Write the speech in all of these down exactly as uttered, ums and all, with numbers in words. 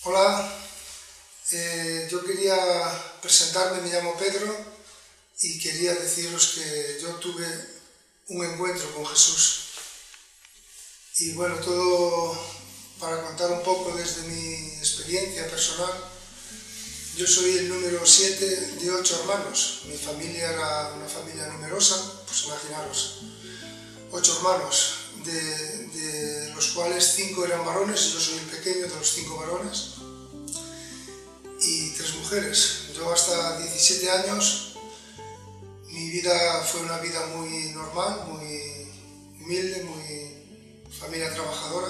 Hola, eh, yo quería presentarme, me llamo Pedro y quería deciros que yo tuve un encuentro con Jesús. Y bueno, todo para contar un poco desde mi experiencia personal. Yo soy el número siete de ocho hermanos. Mi familia era una familia numerosa, pues imaginaros, ocho hermanos, de, de los cuales cinco eran varones, y yo soy el pequeño de los cinco varones, y tres mujeres. Yo hasta diecisiete años, mi vida fue una vida muy normal, muy humilde, muy familia trabajadora.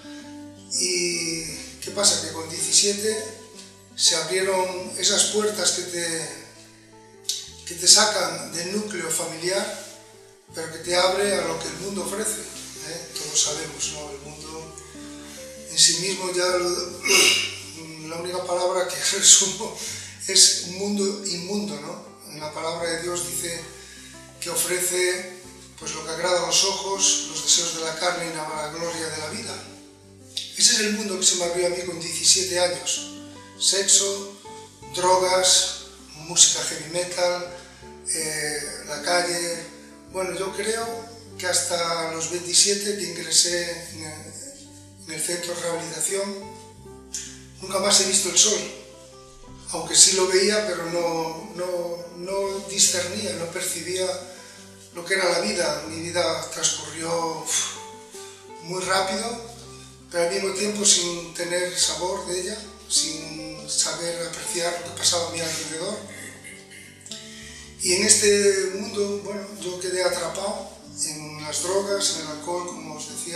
Y ¿qué pasa? Que con diecisiete se abrieron esas puertas que te, que te sacan del núcleo familiar, pero que te abre a lo que el mundo ofrece, ¿eh? Todos sabemos, ¿no? El mundo en sí mismo, ya lo, la única palabra que resumo es un mundo inmundo, ¿no? En la palabra de Dios dice que ofrece pues lo que agrada a los ojos, los deseos de la carne y la vanagloria de la vida. Ese es el mundo que se me abrió a mí con diecisiete años. Sexo, drogas, música heavy metal, eh, la calle. Bueno, yo creo que hasta los veintisiete que ingresé en el, en el centro de rehabilitación, nunca más he visto el sol. Aunque sí lo veía, pero no, no, no discernía, no percibía lo que era la vida. Mi vida transcurrió uf, muy rápido, pero al mismo tiempo sin tener sabor de ella, sin saber apreciar lo que pasaba a mi alrededor. Y en este mundo, bueno, yo quedé atrapado en las drogas, en el alcohol, como os decía.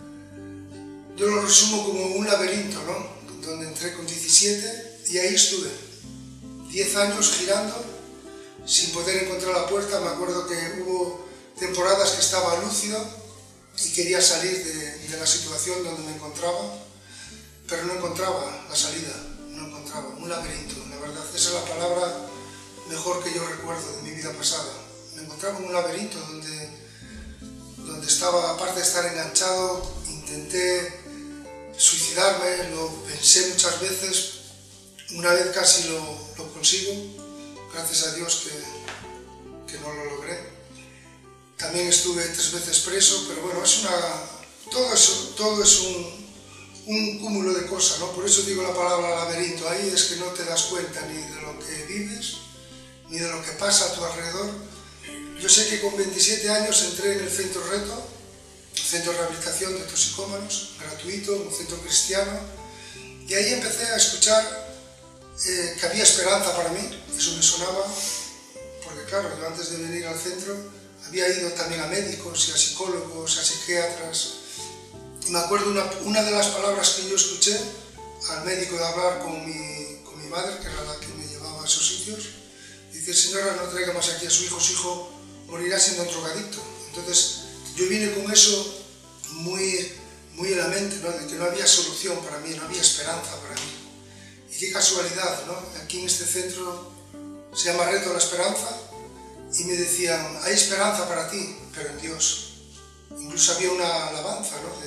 Yo lo resumo como un laberinto, ¿no? Donde entré con diecisiete y ahí estuve, diez años girando sin poder encontrar la puerta. Me acuerdo que hubo temporadas que estaba lúcido y quería salir de, de la situación donde me encontraba, pero no encontraba la salida, no encontraba, un laberinto, la verdad, esa es la palabra mejor que yo recuerdo de mi vida pasada. Me encontraba en un laberinto donde, donde estaba, aparte de estar enganchado, intenté suicidarme, lo pensé muchas veces, una vez casi lo, lo consigo, gracias a Dios que, que no lo logré. También estuve tres veces preso, pero bueno, es una, todo, eso, todo es un, un cúmulo de cosas, ¿no? Por eso digo la palabra laberinto. Ahí es que no te das cuenta ni de lo que vives, ni de lo que pasa a tu alrededor. Yo sé que con veintisiete años entré en el Centro Reto, Centro de Rehabilitación de Toxicómanos, gratuito, un centro cristiano, y ahí empecé a escuchar eh, que había esperanza para mí. Eso me sonaba, porque claro, yo antes de venir al centro había ido también a médicos y a psicólogos, a psiquiatras. Y me acuerdo una, una de las palabras que yo escuché al médico de hablar con mi, con mi madre, que era la que me llevaba a esos sitios. Dice: señora, no traiga más aquí a su hijo, su hijo morirá siendo un drogadicto. Entonces yo vine con eso muy, muy en la mente, ¿no? De que no había solución para mí, no había esperanza para mí. Y qué casualidad, ¿no? Aquí en este centro se llama Reto a la Esperanza, y me decían: hay esperanza para ti, pero en Dios. Incluso había una alabanza, ¿no?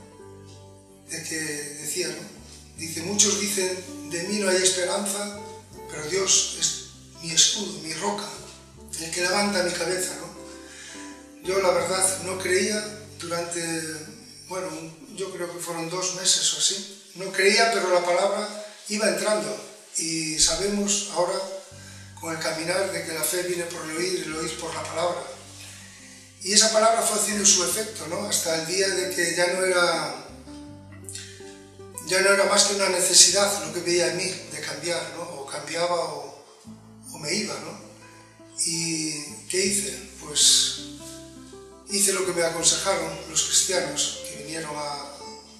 de, de que decía, ¿no? Dice: muchos dicen, de mí no hay esperanza, pero Dios es mi escudo, mi roca, el que levanta mi cabeza, ¿no? Yo la verdad no creía durante, bueno, yo creo que fueron dos meses o así. No creía, pero la palabra iba entrando, y sabemos ahora con el caminar de que la fe viene por el oír y el oír por la palabra. Y esa palabra fue haciendo su efecto, ¿no? Hasta el día de que ya no era, ya no era más que una necesidad lo que veía en mí de cambiar, ¿no? O cambiaba o, o me iba, ¿no? ¿Y qué hice? Pues hice lo que me aconsejaron los cristianos que vinieron a,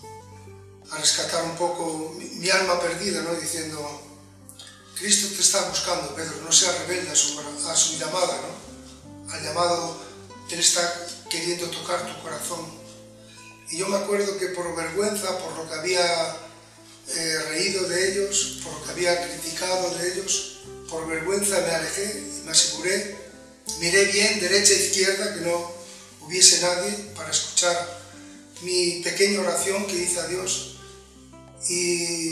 a rescatar un poco mi, mi alma perdida, ¿no? Diciendo: Cristo te está buscando, Pedro, no seas rebelde a su, a su llamada, ¿no? Al llamado, Él está queriendo tocar tu corazón. Y yo me acuerdo que por vergüenza, por lo que había eh, reído de ellos, por lo que había criticado de ellos, por vergüenza me alejé, me aseguré, miré bien, derecha e izquierda, que no hubiese nadie para escuchar mi pequeña oración que hice a Dios. Y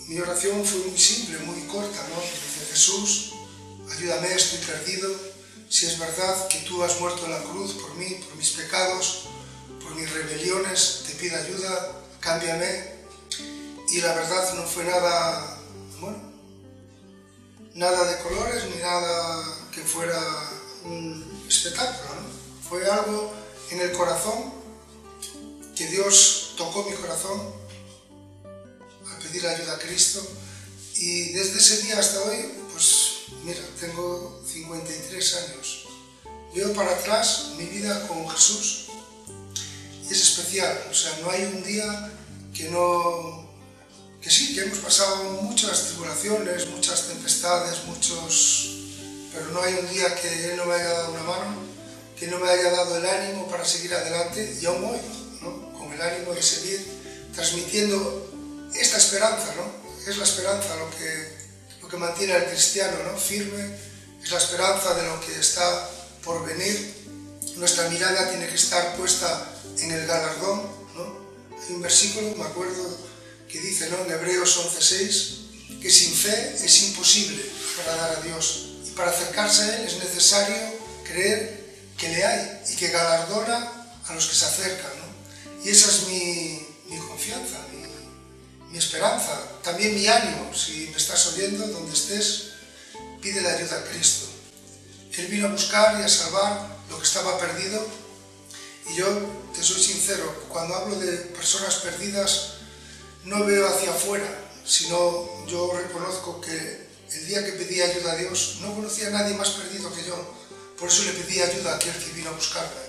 mi oración fue muy simple, muy corta, ¿no? Dice: Jesús, ayúdame, estoy perdido. Si es verdad que tú has muerto en la cruz por mí, por mis pecados, por mis rebeliones, te pido ayuda, cámbiame. Y la verdad no fue nada, bueno, nada de colores ni nada que fuera un espectáculo, ¿no? Fue algo en el corazón, que Dios tocó mi corazón al pedir ayuda a Cristo, y desde ese día hasta hoy, pues mira, tengo cincuenta y tres años. Veo para atrás mi vida con Jesús y es especial. O sea, no hay un día que no... que sí, que hemos pasado muchas tribulaciones, muchas tempestades, muchos... pero no hay un día que Él no me haya dado una mano, que no me haya dado el ánimo para seguir adelante, y aún hoy, ¿no? Con el ánimo de seguir transmitiendo esta esperanza, ¿no? Es la esperanza lo que, lo que mantiene al cristiano, ¿no? Firme, es la esperanza de lo que está por venir. Nuestra mirada tiene que estar puesta en el galardón, ¿no? Hay un versículo, me acuerdo, que dice, ¿no? En Hebreos once seis, que sin fe es imposible agradar a Dios, y para acercarse a Él es necesario creer que le hay y que galardona a los que se acercan, ¿no? Y esa es mi, mi confianza, mi, mi esperanza, también mi ánimo. Si me estás oyendo, donde estés, pide la ayuda a Cristo. Él vino a buscar y a salvar lo que estaba perdido, y yo te soy sincero, cuando hablo de personas perdidas no veo hacia afuera, sino yo reconozco que el día que pedí ayuda a Dios no conocía a nadie más perdido que yo, por eso le pedí ayuda a aquel que vino a buscarme.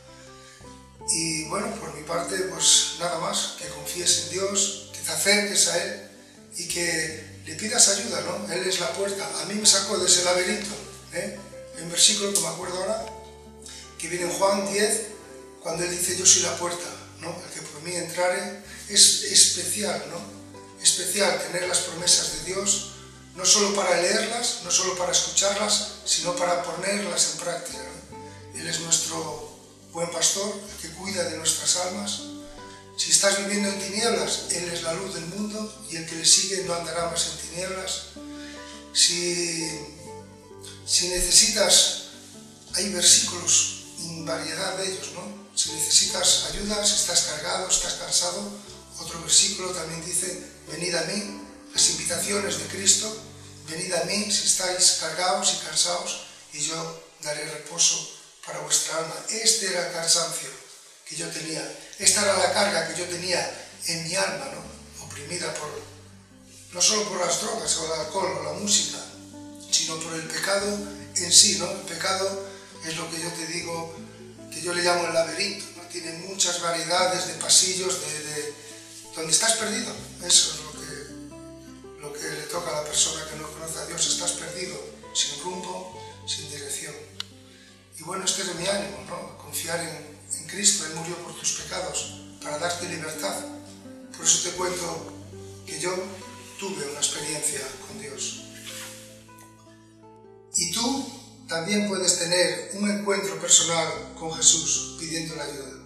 Y bueno, por mi parte, pues nada más, que confíes en Dios, que te acerques a Él y que le pidas ayuda, ¿no? Él es la puerta. A mí me sacó de ese laberinto, ¿eh? Hay un versículo que me acuerdo ahora, que viene en Juan diez, cuando Él dice: yo soy la puerta, ¿no? El que por mí entrare. Es especial, ¿no? Especial tener las promesas de Dios, no solo para leerlas, no solo para escucharlas, sino para ponerlas en práctica, ¿no? Él es nuestro buen pastor, el que cuida de nuestras almas. Si estás viviendo en tinieblas, Él es la luz del mundo, y el que le sigue no andará más en tinieblas. Si, si necesitas, hay versículos, en variedad de ellos, ¿no? Si necesitas ayuda, si estás cargado, estás cansado, otro versículo también dice: venid a mí, las invitaciones de Cristo, venid a mí si estáis cargados y cansados, y yo daré reposo para vuestra alma. Este era el cansancio que yo tenía, esta era la carga que yo tenía en mi alma, ¿no? Oprimida por, no solo por las drogas o el alcohol o la música, sino por el pecado en sí, ¿no? El pecado es lo que yo te digo, que yo le llamo el laberinto, ¿no? Tiene muchas variedades de pasillos, de, de, donde estás perdido. Eso es lo que, lo que le toca a la persona que no conoce a Dios. Estás perdido, sin rumbo, sin dirección. Y bueno, este es mi ánimo, ¿no? Confiar en, en Cristo. Él murió por tus pecados para darte libertad. Por eso te cuento que yo tuve una experiencia con Dios. Y tú también puedes tener un encuentro personal con Jesús pidiendo la ayuda.